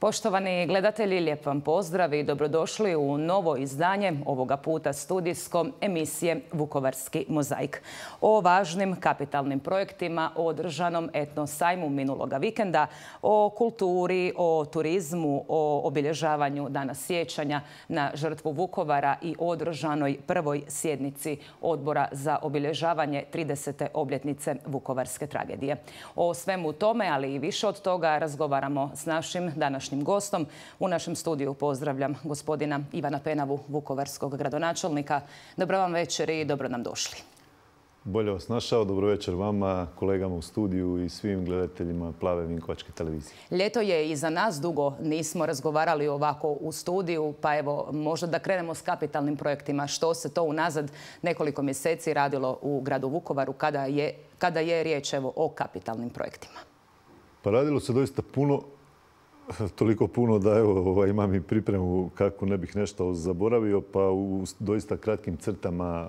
Poštovani gledatelji, lijep vam pozdrav i dobrodošli u novo izdanje, ovoga puta studijsko, emisije Vukovarski mozaik. O važnim kapitalnim projektima, o održanom etno sajmu minuloga vikenda, o kulturi, o turizmu, o obilježavanju Dana sjećanja na žrtvu Vukovara i održanoj prvoj sjednici Odbora za obilježavanje 30. obljetnice Vukovarske tragedije. O svemu tome, ali i više od toga, razgovaramo s našim današnjim gostom. U našem studiju pozdravljam gospodina Ivana Penavu, vukovarskog gradonačelnika. Dobro vam večer i dobro nam došli. Bolje vas našao. Dobro večer vama, kolegama u studiju i svim gledateljima Plave vinkovačke televizije. Ljeto je iza nas, dugo nismo razgovarali ovako u studiju, pa evo možda da krenemo s kapitalnim projektima. Što se to unazad nekoliko mjeseci radilo u gradu Vukovaru kada je riječ o kapitalnim projektima? Pa radilo se doista puno. Toliko puno da imam i pripremu kako ne bih nešto zaboravio, pa u doista kratkim crtama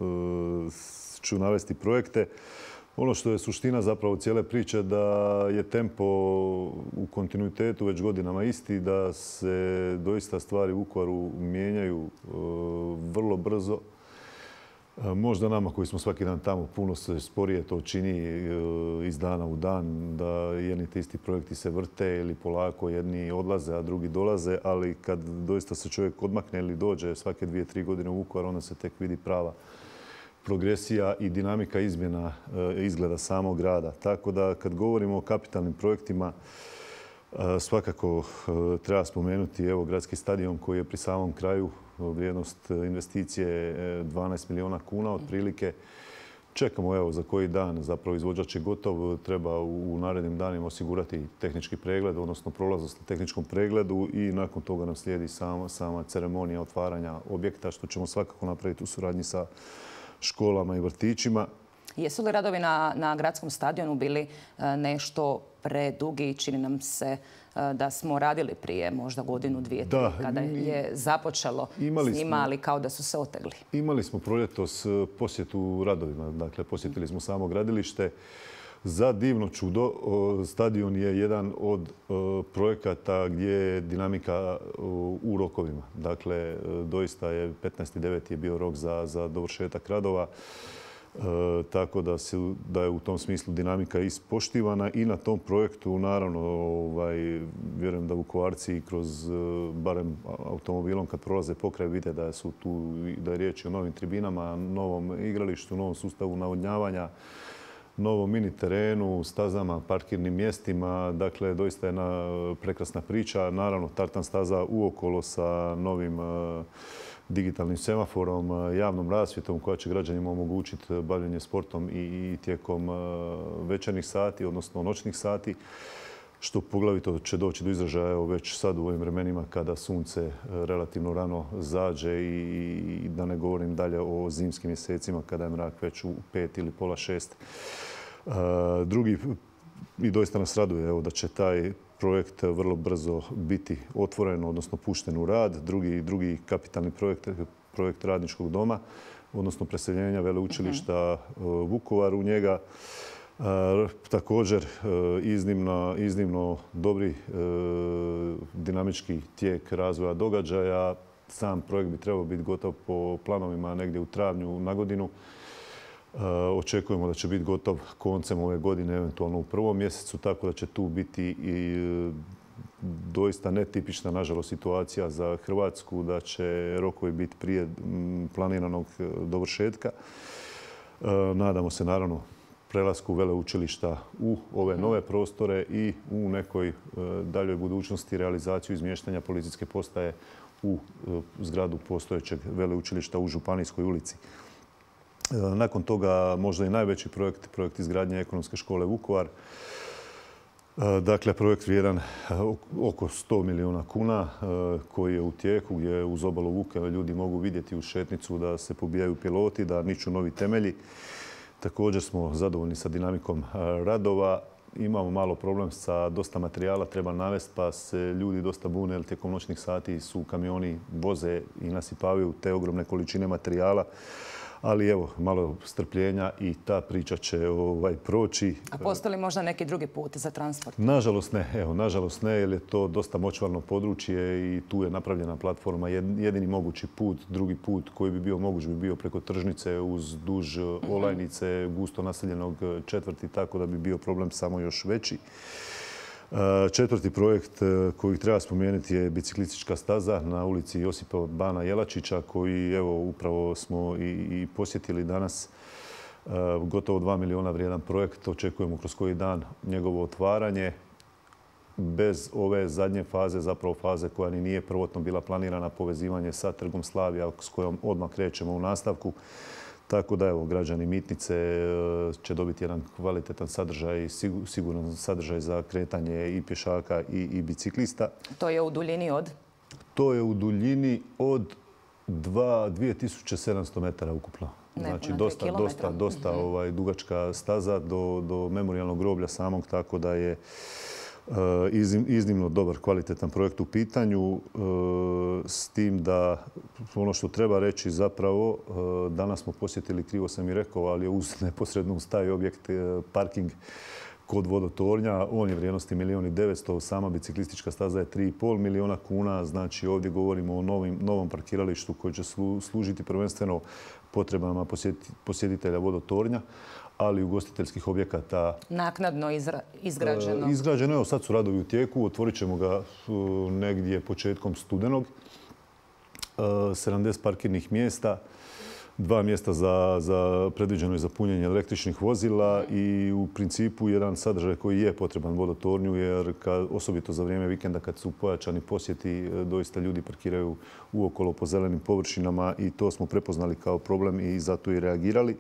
ću navesti projekte. Ono što je suština zapravo cijele priče da je tempo u kontinuitetu već godinama isti, da se doista stvari u Vukovaru mijenjaju vrlo brzo. Možda nama koji smo svaki dan tamo puno se sporije to čini iz dana u dan, da jedni te isti projekti se vrte ili polako jedni odlaze, a drugi dolaze, ali kad doista se čovjek odmakne ili dođe svake 2-3 godine u Vukovar, onda se tek vidi prava progresija i dinamika izmjena izgleda samog grada. Tako da kad govorimo o kapitalnim projektima, svakako treba spomenuti gradski stadion koji je pri samom kraju. Vrijednost investicije 12 milijuna kuna otprilike. Čekamo za koji dan, zapravo izvođač je gotov, treba u narednim danima osigurati tehnički pregled, odnosno prolaznost na tehničkom pregledu i nakon toga nam slijedi sama ceremonija otvaranja objekta, što ćemo svakako napraviti u suradnji sa školama i vrtićima. Jesu li radovi na gradskom stadionu bili nešto predugi? Čini nam se da smo radili prije možda godinu, dvije, tri, kada je započelo s njima, ali kao da su se otegli. Imali smo proljetos posjetu radovima. Dakle, posjetili smo samo gradilište. Za divno čudo, stadion je jedan od projekata gdje je dinamika u rokovima. Dakle, doista je 15.9. je bio rok za dovršetak radova. Tako da je u tom smislu dinamika ispoštivana i na tom projektu naravno vjerujem da Vukovarci kroz barem automobilom kad prolaze pokraj vide da su tu, da je riječ o novim tribinama, novom igralištu, novom sustavu navodnjavanja, novom mini terenu, stazama, parkirnim mjestima. Dakle, doista je jedna prekrasna priča. Naravno, tartan staza uokolo sa novim digitalnim semaforom, javnom rasvjetom koja će građanima omogućiti bavljenje sportom i tijekom večernjih sati, odnosno noćnih sati, što poglavito će doći do izražaja već sad u ovim vremenima kada sunce relativno rano zađe i da ne govorim dalje o zimskim mjesecima kada je mrak već u 5 ili pola 6. Drugi, i doista nas raduje da će taj projekt vrlo brzo biti otvoren, odnosno pušten u rad. Drugi kapitalni projekt Radničkog doma, odnosno preseljenja veleučilišta Vukovar u njega. Također iznimno dobri dinamički tijek razvoja događaja. Sam projekt bi trebao biti gotov po planovima negdje u travnju na godinu. Očekujemo da će biti gotov koncem ove godine, eventualno u prvom mjesecu, tako da će tu biti i doista netipična, nažalost, situacija za Hrvatsku, da će rokovi biti prije planiranog dovršetka. Nadamo se, naravno, prelasku veleučilišta u ove nove prostore i u nekoj daljoj budućnosti realizaciju izmještanja policijske postaje u zgradu postojećeg veleučilišta u Županijskoj ulici. Nakon toga možda i najveći projekt izgradnje Ekonomske škole Vukovar. Dakle, projekt vrijedan oko 100 milijuna kuna koji je u tijeku, gdje uz obalu Vuke ljudi mogu vidjeti u šetnicu da se pobijaju piloti, da niču novi temelji. Također smo zadovoljni sa dinamikom radova. Imamo malo problem sa dosta materijala, treba navesti, pa se ljudi dosta bune jer tijekom noćnih sati su kamioni voze i nasipavaju te ogromne količine materijala. Ali evo, malo strpljenja i ta priča će proći. A postoji li možda neki drugi put za transport? Nažalost ne. Evo, nažalost ne, jer je to dosta močvarno područje i tu je napravljena platforma. Jedini mogući put, drugi put koji bi bio moguć bi bio preko tržnice uz duž olajnice, gusto naseljenog četvrti, tako da bi bio problem samo još veći. Četvrti projekt koji treba spomenuti je biciklistička staza na ulici Josipa Bana Jelačića koji evo upravo smo i posjetili danas. Gotovo 2 milijuna vrijedan projekt. Očekujemo kroz koji dan njegovo otvaranje. Bez ove zadnje faze, zapravo faze koja ni nije prvotno bila planirana, povezivanje sa Trgom Slavija s kojom odmah krećemo u nastavku. Tako da evo, građani Mitnice će dobiti jedan kvalitetan sadržaj, siguran sadržaj za kretanje i pješaka i biciklista. To je u duljini od? To je u duljini od 2700 metara ukupno. Znači dosta dugačka staza do memorijalnog groblja samog, tako da je iznimno dobar, kvalitetan projekt u pitanju. S tim da ono što treba reći zapravo, danas smo posjetili, krivo sam i rekao, ali je uz neposredno uz taj objekt parking kod vodotornja. On je vrijednosti 1.900.000, sama biciklistička staza je 3,5 milijuna kuna. Znači ovdje govorimo o novom parkiralištu koji će služiti prvenstveno potrebama posjetitelja vodotornja, ali i ugostiteljskih objekata. Naknadno izgrađeno? Izgrađeno, evo sad su radovi u tijeku, otvorit ćemo ga negdje početkom studenog. 70 parkirnih mjesta, 2 mjesta predviđeno je za punjenje električnih vozila i u principu jedan sadržaj koji je potreban vodotornju, jer osobito za vrijeme vikenda kad su pojačani posjeti, doista ljudi parkiraju uokolo po zelenim površinama i to smo prepoznali kao problem i zato i reagirali.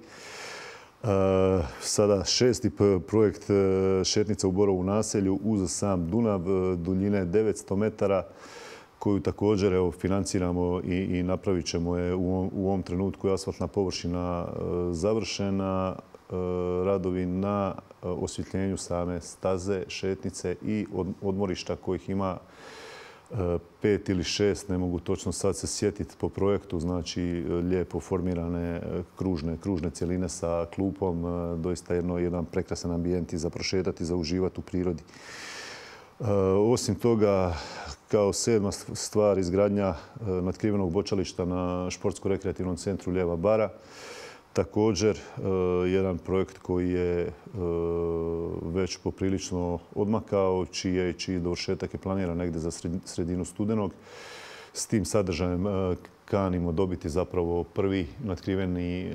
Sada šesti projekt šetnica u Borovu naselju uz sam Dunav, duljine 900 metara, koju također financiramo i napravit ćemo je u ovom trenutku. Je asfaltna površina završena, radovi na osvjetljenju same staze, šetnice i odmorišta kojih ima 5 ili 6, ne mogu točno sad se sjetiti po projektu, znači lijepo formirane kružne cjeline sa klupom, doista jedan prekrasan ambijent i za prošetati, za uživati u prirodi. Osim toga, kao 7. stvar, izgradnja natkrivenog bočališta na športsko-rekreativnom centru Lijeva bara. Također, jedan projekt koji je već poprilično odmakao, čiji dovršetak je planiran negdje za sredinu studenog. S tim sadržajem kanimo dobiti zapravo prvi natkriveni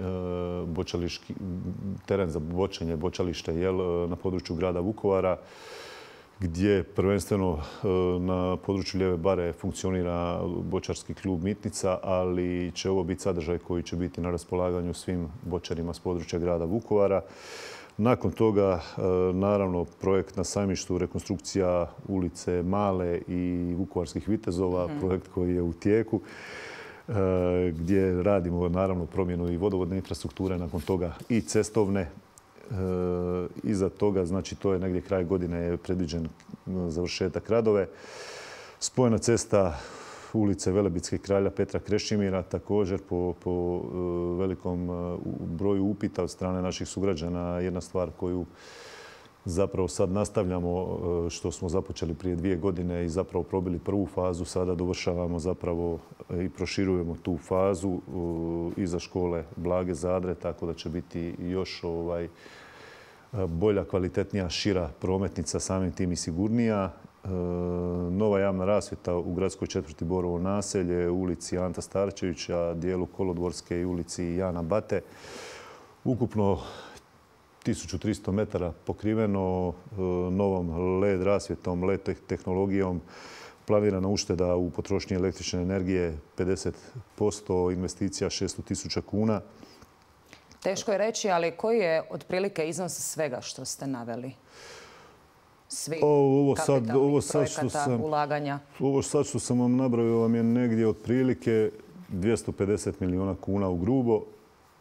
teren za bočenje, bočalište na području grada Vukovara, gdje prvenstveno na području Lijeve bare funkcionira bočarski klub Mitnica, ali će ovo biti sadržaj koji će biti na raspolaganju svim bočarima s područja grada Vukovara. Nakon toga, naravno, projekt na Sajmištu, rekonstrukcija ulice Male i Vukovarskih vitezova, projekt koji je u tijeku, gdje radimo naravno promjenu i vodovodne infrastrukture, nakon toga i cestovne. Iza toga, znači to je negdje kraj godine je predviđen završetak radove. Spojena cesta ulice Velebitske kralja Petra Krešimira, također po velikom broju upita od strane naših sugrađana, jedna stvar koju zapravo sad nastavljamo, što smo započeli prije 2 godine i zapravo probili prvu fazu, sada dovršavamo zapravo i proširujemo tu fazu iza škole Blage Zadre, tako da će biti još bolja, kvalitetnija, šira prometnica, samim tim i sigurnija. Nova javna rasvjeta u gradskoj četvrti Borovo naselje, ulici Anta Starčevića, dijelu Kolodvorske i ulici Jana Bate. Ukupno 1300 metara pokriveno novom LED rasvjetom, LED tehnologijom. Planirana ušteda u potrošnji električne energije 50%, investicija 600.000 kuna. Teško je reći, ali koji je otprilike iznos svega što ste naveli? Svi kapitalnih projekata, ulaganja? Ovo sad što sam vam nabrojio vam je negdje otprilike 250 milijuna kuna u grubo.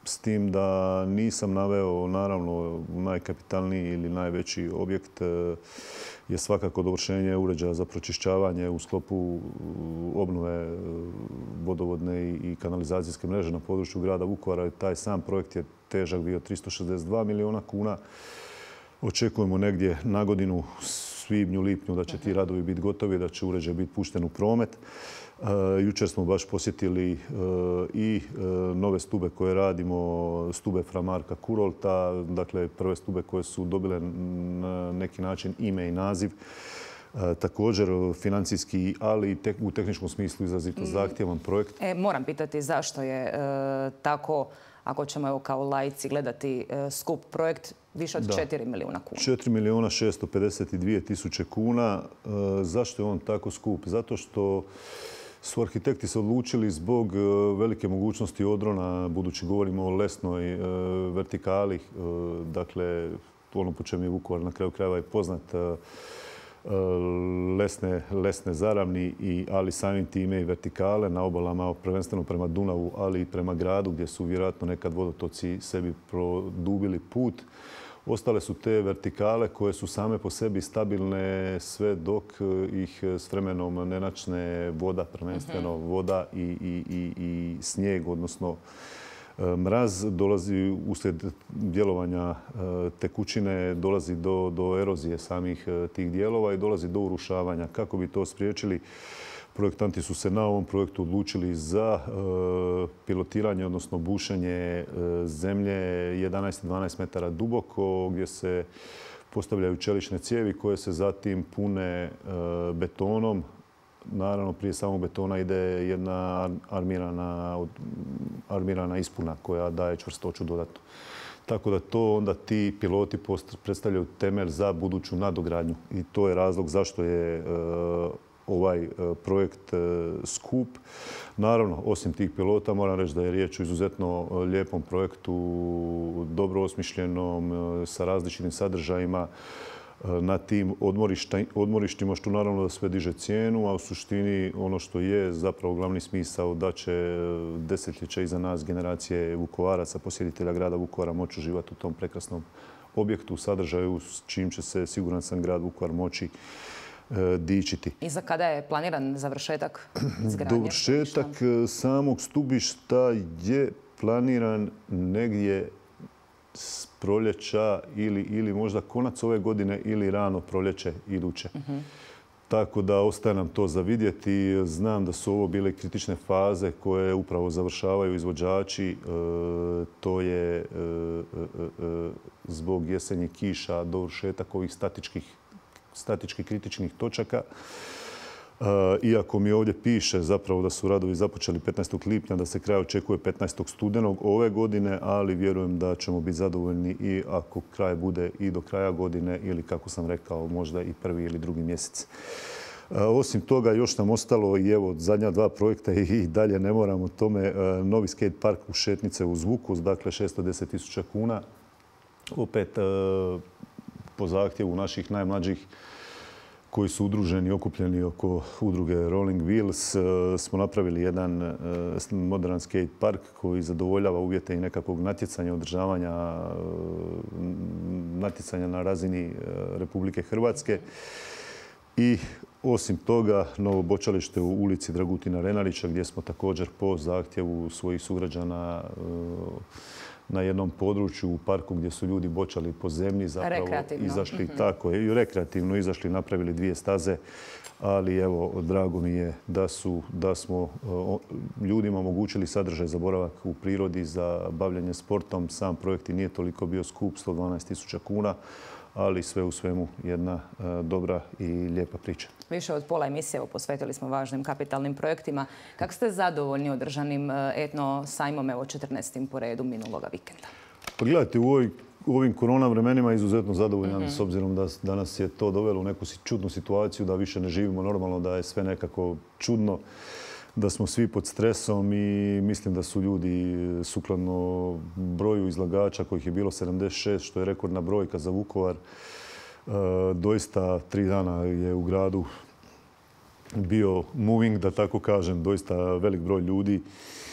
s tim da nisam naveo, naravno, najkapitalniji ili najveći objekt je svakako dovršenje uređaja za pročišćavanje u sklopu obnove vodovodne i kanalizacijske mreže na području grada Vukovara. Taj sam projekt je težak bio 362 milijuna kuna. Očekujemo negdje na godinu, svibnju, lipnju, da će ti radovi biti gotovi, da će uređaj biti pušten u promet. Jučer smo baš posjetili i nove stube koje radimo, stube Fra Marka Kurolta, dakle prve stube koje su dobile na neki način ime i naziv. Također financijski, ali i u tehničkom smislu izrazito zahtjevan projekt. Moram pitati zašto je tako, ako ćemo evo kao laici gledati skup projekt, više od 4 milijuna kuna. 4 milijuna 652 tisuće kuna. Zašto je on tako skup? Zato što su arhitekti se odlučili zbog velike mogućnosti odrona, budući govorimo o lesnoj vertikali, dakle ono po čemu je Vukovar na kraju krajeva i poznat, lesne zaravni, ali samim time i vertikale na obalama, prvenstveno prema Dunavu, ali i prema gradu gdje su vjerojatno nekad vodotoci sebi produbili put. Ostale su te vertikale koje su same po sebi stabilne sve dok ih s vremenom ne načne voda, prvenstveno voda i snijeg, odnosno mraz. Dolazi uslijed djelovanja tekućine, dolazi do erozije samih tih dijelova i dolazi do urušavanja. Kako bi to spriječili? Projektanti su se na ovom projektu odlučili za pilotiranje, odnosno bušenje zemlje 11 i 12 metara duboko, gdje se postavljaju čelične cijevi koje se zatim pune betonom. Naravno, prije samog betona ide jedna armirana ispuna koja daje čvrstoću dodatnu. Tako da to onda ti piloti predstavljaju temelj za buduću nadogradnju. I to je razlog zašto je ovaj projekt skup. Naravno, osim tih pilota, moram reći da je riječ o izuzetno lijepom projektu, dobro osmišljenom, sa različitim sadržajima na tim odmorištima, što naravno da sve diže cijenu, a u suštini ono što je zapravo glavni smisao da će desetljeća iza nas generacije Vukovaraca, posjetitelja grada Vukovara moći uživati u tom prekrasnom objektu, sadržaju s čim će se, siguran sam, grad Vukovar moći dičiti. I za kada je planiran završetak izgradnje? Dovršetak samog stubišta je planiran negdje s proljeća ili možda konac ove godine ili rano proljeće iduće. Tako da ostaje nam to za vidjeti. Znam da su ovo bile kritične faze koje upravo završavaju izvođači. To je zbog jesenjih kiša dovršetak ovih statički kritičnih točaka. Iako mi ovdje piše zapravo da su radovi započeli 15. lipnja, da se kraj očekuje 15. studenog ove godine, ali vjerujem da ćemo biti zadovoljni i ako kraj bude i do kraja godine ili, kako sam rekao, možda i prvi ili drugi mjesec. Osim toga, još nam ostalo i evo zadnja dva projekta i dalje ne moramo tome. Novi skate park u Šetnice uz Vukus, dakle 610 tisuća kuna. Opet po zahtjevu naših najmlađih koji su udruženi i okupljeni oko udruge Rolling Wheels, smo napravili jedan modern skate park koji zadovoljava uvjete i nekakvog natjecanja, održavanja natjecanja na razini Republike Hrvatske. I osim toga, novo bočalište u ulici Dragutina Renalića, gdje smo također po zahtjevu svojih sugrađana na jednom području u parku gdje su ljudi bočali po zemlji, zapravo izašli tako i rekreativno izašli, napravili dvije staze, ali evo, drago mi je da smo ljudima omogućili sadržaj za boravak u prirodi, za bavljanje sportom. Sam projekt i nije toliko bio skup, 112 tisuća kuna, ali sve u svemu jedna dobra i lijepa priča. Više od pola emisije posvetili smo važnim kapitalnim projektima. Kako ste zadovoljni održanim etno sajmom, evo 14. po redu minuloga vikenda? Pa gledajte, u ovim korona vremenima izuzetno zadovoljan, s obzirom da nas je to dovelo u neku čudnu situaciju, da više ne živimo normalno, da je sve nekako čudno, da smo svi pod stresom i mislim da su ljudi sukladno broju izlagača kojih je bilo 76, što je rekordna brojka za Vukovar. Doista 3 dana je u gradu bio moving, da tako kažem, doista velik broj ljudi.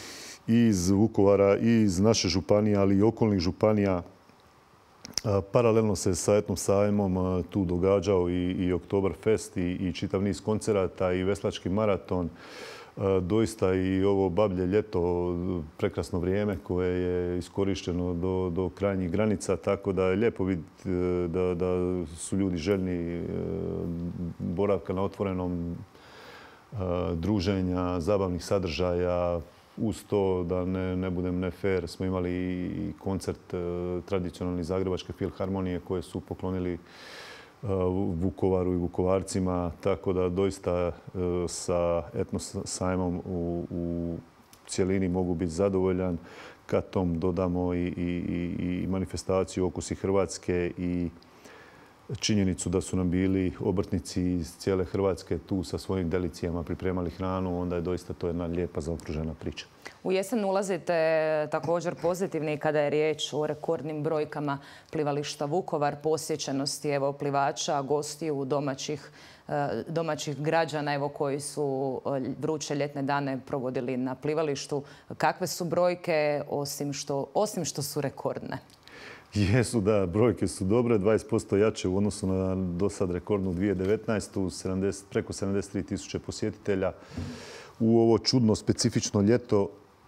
i iz Vukovara i iz naše županije, ali i okolnih županija. Paralelno se sa Etnom sajmom tu događao i Oktoberfest i čitav niz koncerata i veslački maraton. Doista i ovo bablje ljeto, prekrasno vrijeme koje je iskorišteno do krajnjih granica, tako da je lijepo vidjeti da su ljudi željni boravka na otvorenom, druženja, zabavnih sadržaja. Uz to, da ne budem nefer, smo imali i koncert tradicionalni Zagrebačke filharmonije koje su poklonili Vukovaru i Vukovarcima, tako da doista sa Etno sajmom u cjelini mogu biti zadovoljan. Kad tom dodamo i manifestaciju Okusi Hrvatske i činjenicu da su nam bili obrtnici iz cijele Hrvatske tu sa svojim delicijama pripremali hranu, onda je doista to jedna lijepa zaokružena priča. U jesen ulazite također pozitivni kada je riječ o rekordnim brojkama plivališta Vukovar, posjećenosti plivača, gostiju, domaćih građana koji su vruće ljetne dane provodili na plivalištu. Kakve su brojke osim što su rekordne? Jesu, da, brojke su dobre, 20% jače u odnosu na do sad rekordnu 2019. Preko 73.000 posjetitelja. U ovo čudno, specifično ljeto.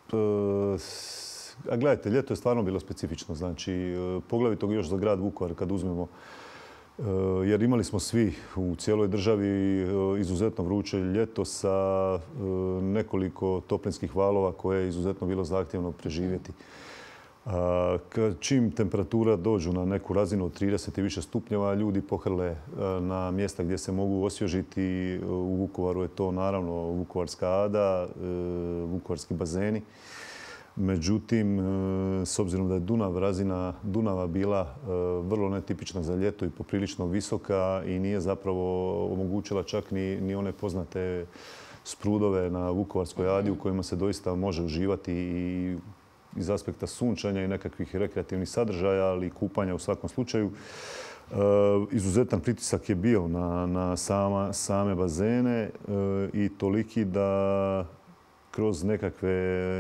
A gledajte, ljeto je stvarno bilo specifično. Znači, poglavito još za grad Vukovar kad uzmemo. Jer imali smo svi u cijeloj državi izuzetno vruće ljeto sa nekoliko toplinskih valova koje je izuzetno bilo zahtjevno preživjeti. Čim temperatura dođu na neku razinu od 30 i više stupnjeva, ljudi pohrle na mjesta gdje se mogu osvježiti. U Vukovaru je to naravno Vukovarska Ada, vukovarski bazeni. Međutim, s obzirom da je razina Dunava bila vrlo netipična za ljeto i poprilično visoka i nije zapravo omogućila čak ni one poznate sprudove na Vukovarskoj Adi u kojima se doista može uživati i iz aspekta sunčanja i nekakvih rekreativnih sadržaja, ali i kupanja u svakom slučaju. Izuzetan pritisak je bio na same bazene i toliki da kroz nekakve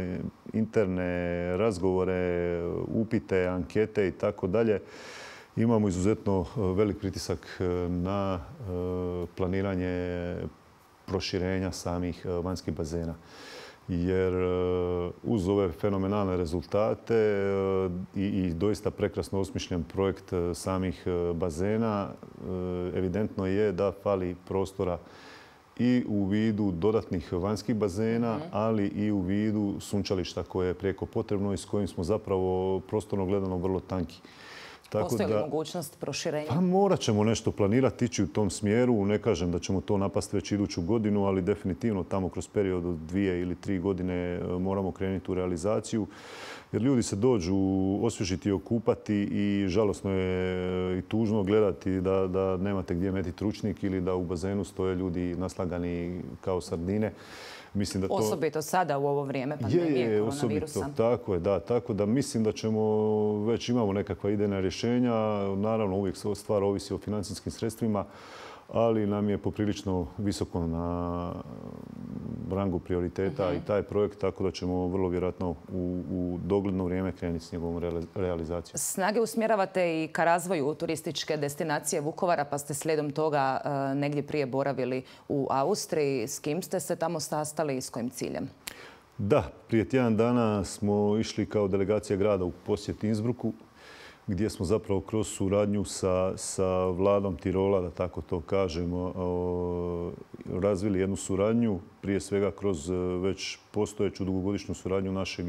interne razgovore, upite, ankete i tako dalje imamo izuzetno velik pritisak na planiranje proširenja samih vanjskih bazena. Jer uz ove fenomenalne rezultate i doista prekrasno osmišljen projekt samih bazena, evidentno je da fali prostora i u vidu dodatnih vanjskih bazena, ali i u vidu sunčališta koje je prijeko potrebno i s kojim smo zapravo prostorno gledano vrlo tanki. Postoji li mogućnost proširenja? Pa morat ćemo nešto planirati, ići u tom smjeru. Ne kažem da ćemo to napasti već iduću godinu, ali definitivno tamo kroz period od 2 ili 3 godine moramo krenuti u realizaciju. Jer ljudi se dođu osvježiti i okupati i žalosno je i tužno gledati da nemate gdje metiti ručnik ili da u bazenu stoje ljudi naslagani kao sardine. Osobito sada u ovo vrijeme pandemije koronavirusa. Osobito, tako je, da. Tako da mislim da već imamo nekakva idejna rješenja. Naravno, uvijek stvar ovisi o financijskim sredstvima, ali nam je poprilično visoko na rangu prioriteta i taj projekt, tako da ćemo vrlo vjerojatno u dogledno vrijeme krenuti s njegovom realizacijom. Snage usmjeravate i ka razvoju turističke destinacije Vukovara, pa ste slijedom toga negdje prije boravili u Austriji. S kim ste se tamo sastali i s kojim ciljem? Da, prije tjedan dana smo išli kao delegacija grada u posjet Innsbrucku, gdje smo zapravo kroz suradnju sa vladom Tirola, da tako to kažemo, razvili jednu suradnju, prije svega kroz već postojeću dugogodišnju suradnju našeg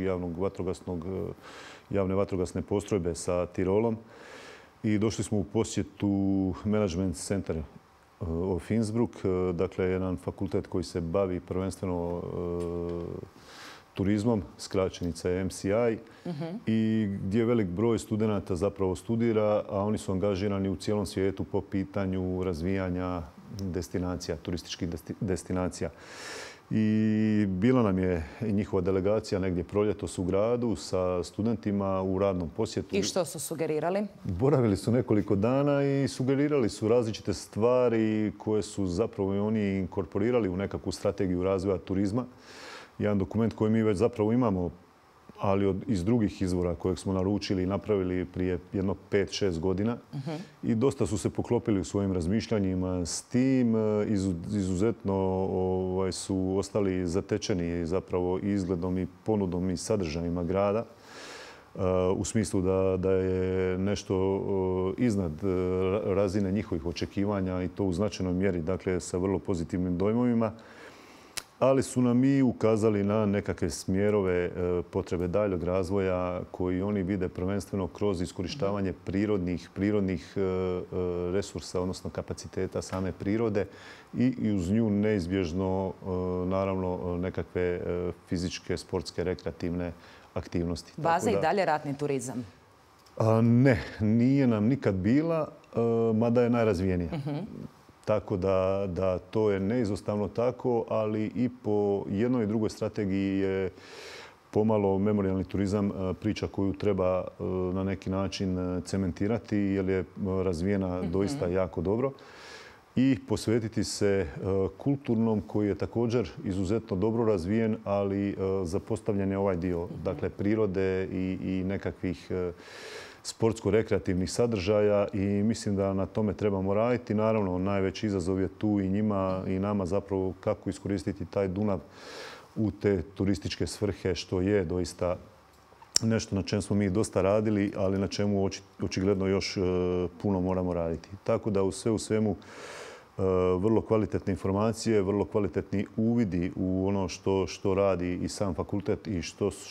javne vatrogasne postrojbe sa Tirolom. I došli smo u posjetu Management Center of Innsbruck, dakle jedan fakultet koji se bavi prvenstveno turizmom, skraćenica je MCI, i gdje velik broj studenata zapravo studira, a oni su angažirani u cijelom svijetu po pitanju razvijanja destinacija, turističkih destinacija. I bila nam je njihova delegacija negdje proljetos u gradu sa studentima u radnom posjetu. I što su sugerirali? Boravili su nekoliko dana i sugerirali su različite stvari koje su zapravo i oni inkorporirali u nekakvu strategiju razvoja turizma. Jedan dokument koji mi već zapravo imamo ali iz drugih izvora kojeg smo naručili i napravili prije jedno 5-6 godina. I dosta su se poklopili u svojim razmišljanjima s tim. Izuzetno su ostali zatečeni zapravo izgledom i ponudom i sadržajima grada. U smislu da je nešto iznad razine njihovih očekivanja i to u značajnoj mjeri, dakle sa vrlo pozitivnim dojmovima. Ali su nam i ukazali na nekakve smjerove potrebe daljeg razvoja koji oni vide prvenstveno kroz iskorištavanje prirodnih resursa, odnosno kapaciteta same prirode i uz nju neizbježno naravno nekakve fizičke, sportske, rekreativne aktivnosti. Baza i dalje ratni turizam? Ne, nije nam nikad bila, mada je najrazvijenija. Tako da to je neizostavno tako, ali i po jednoj i drugoj strategiji je pomalo memorijalni turizam priča koju treba na neki način cementirati jer je razvijena doista jako dobro. I posvetiti se kulturnom koji je također izuzetno dobro razvijen, ali zapostavljen je ovaj dio, dakle prirode i nekakvih sportsko-rekreativnih sadržaja i mislim da na tome trebamo raditi. Naravno, najveći izazov je tu i njima i nama zapravo kako iskoristiti taj Dunav u te turističke svrhe, što je doista nešto na čemu smo mi dosta radili, ali na čemu očigledno još puno moramo raditi. Tako da sve u svemu vrlo kvalitetne informacije, vrlo kvalitetni uvidi u ono što radi i sam fakultet i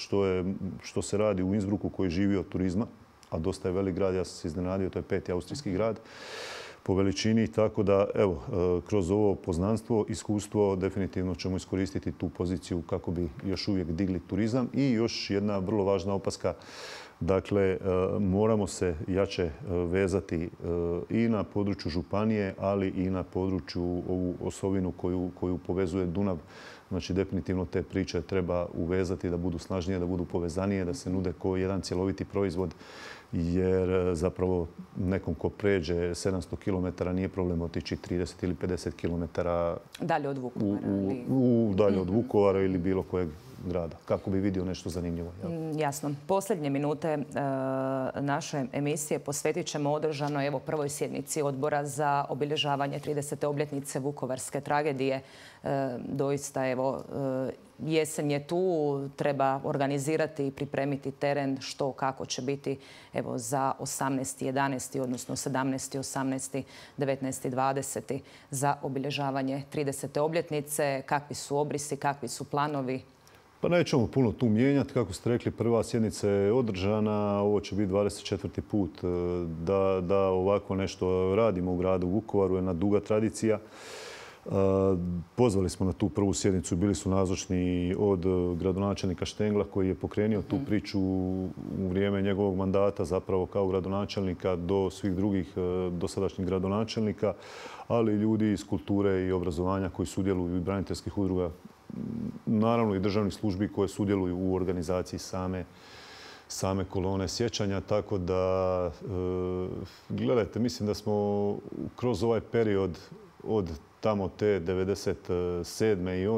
što se radi u Innsbrucku koji živi od turizma, a dosta je velik grad, ja sam se iznenadio, to je 5. austrijski grad po veličini. Tako da, evo, kroz ovo poznanstvo, iskustvo, definitivno ćemo iskoristiti tu poziciju kako bi još uvijek digli turizam. I još jedna vrlo važna opaska, dakle, moramo se jače vezati i na području županije, ali i na području ovu osovinu koju povezuje Dunav. Znači, definitivno te priče treba uvezati da budu snažnije, da budu povezanije, da se nude kao jedan cjeloviti proizvod. Jer zapravo nekom ko pređe 700 km nije problem otići 30 ili 50 km dalje od Vukovara. Dalje od Vukovara ili bilo kojeg grada, kako bi vidio nešto zanimljivo. Jasno. Posljednje minute naše emisije posvetit ćemo održanoj prvoj sjednici Odbora za obilježavanje 30. obljetnice Vukovarske tragedije. Doista, jesen je tu, treba organizirati i pripremiti teren što kako će biti za 18.11. odnosno 17., 18., 19., 20. za obilježavanje 30. obljetnice. Kakvi su obrisi, kakvi su planovi? Pa nećemo puno tu mijenjati. Kako ste rekli, prva sjednica je održana. Ovo će biti 24. put da ovako nešto radimo u gradu Vukovaru. Jedna duga tradicija. Pozvali smo na tu prvu sjednicu. Bili su nazočni od gradonačelnika Štengla koji je pokrenio tu priču u vrijeme njegovog mandata zapravo kao gradonačelnika do svih drugih dosadašnjih gradonačelnika, ali i ljudi iz kulture i obrazovanja koji sudjeluju i braniteljskih udruga, naravno i državnih službi koje sudjeluju u organizaciji same kolone sjećanja. Tako da, gledajte, mislim da smo kroz ovaj period od tamo te 97. i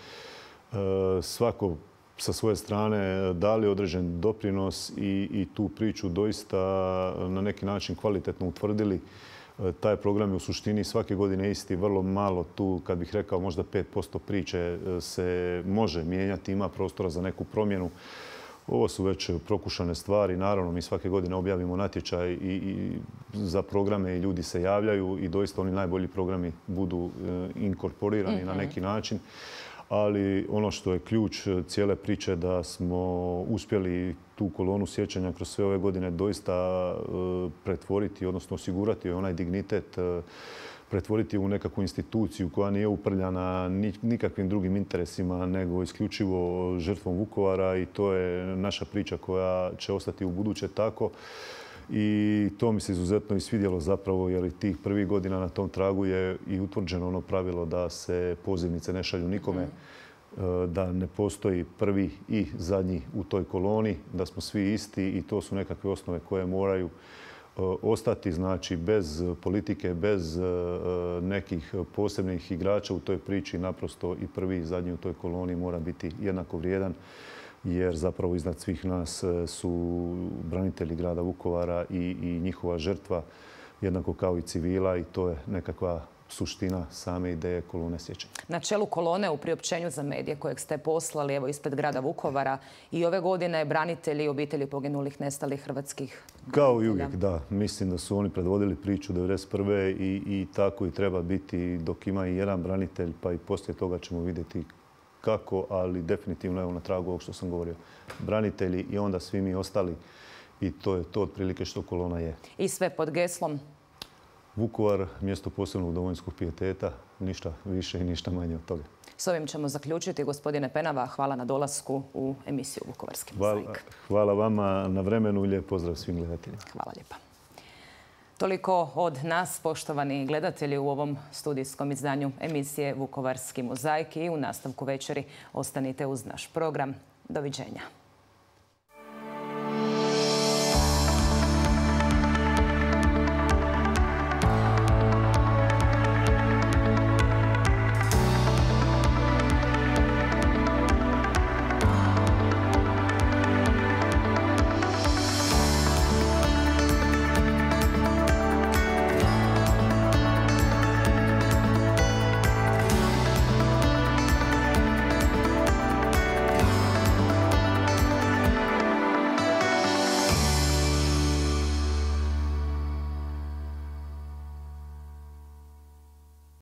8. svako sa svoje strane dali određen doprinos i tu priču doista na neki način kvalitetno utvrdili. Taj program je u suštini svake godine isti, vrlo malo tu, kad bih rekao možda 5% priče se može mijenjati, ima prostora za neku promjenu. Ovo su već prokušane stvari. Naravno, mi svake godine objavimo natječaj i za programe i ljudi se javljaju i doista oni najbolji programi budu inkorporirani na neki način. Ali ono što je ključ cijele priče da smo uspjeli tu kolonu sjećanja kroz sve ove godine doista pretvoriti, odnosno osigurati onaj dignitet, pretvoriti u nekakvu instituciju koja nije uprljana nikakvim drugim interesima nego isključivo žrtvom Vukovara i to je naša priča koja će ostati u buduće tako. I to mi se izuzetno i svidjelo zapravo jer tih prvih godina na tom tragu je i utvrđeno ono pravilo da se pozivnice ne šalju nikome, da ne postoji prvi i zadnji u toj koloni, da smo svi isti i to su nekakve osnove koje moraju ostati, znači bez politike, bez nekih posebnih igrača u toj priči, naprosto i prvi i zadnji u toj koloni mora biti jednako vrijedan jer zapravo iznad svih nas su branitelji grada Vukovara i njihova žrtva, jednako kao i civila, i to je nekakva suština same ideje kolone sjećanja. Na čelu kolone u priopćenju za medije kojeg ste poslali evo ispred grada Vukovara i ove godine branitelji i obitelji poginulih, nestalih hrvatskih branitelja. Kao i uvijek, da. Mislim da su oni predvodili priču 1991. i tako i treba biti dok ima i jedan branitelj, pa i poslije toga ćemo vidjeti kako, ali definitivno evo na tragu ovog što sam govorio. Branitelji i onda svi mi ostali, i to je to otprilike što kolona je. I sve pod geslom? Vukovar, mjesto posebnog domovinskog pijeteta, ništa više i ništa manje od toga. S ovim ćemo zaključiti. Gospodine Penava, hvala na dolasku u emisiju Vukovarski mozaik. Hvala vama na vremenu i lijep pozdrav svim gledateljima. Hvala lijepa. Toliko od nas, poštovani gledatelji, u ovom studijskom izdanju emisije Vukovarski mozaik, i u nastavku večeri ostanite uz naš program. Doviđenja.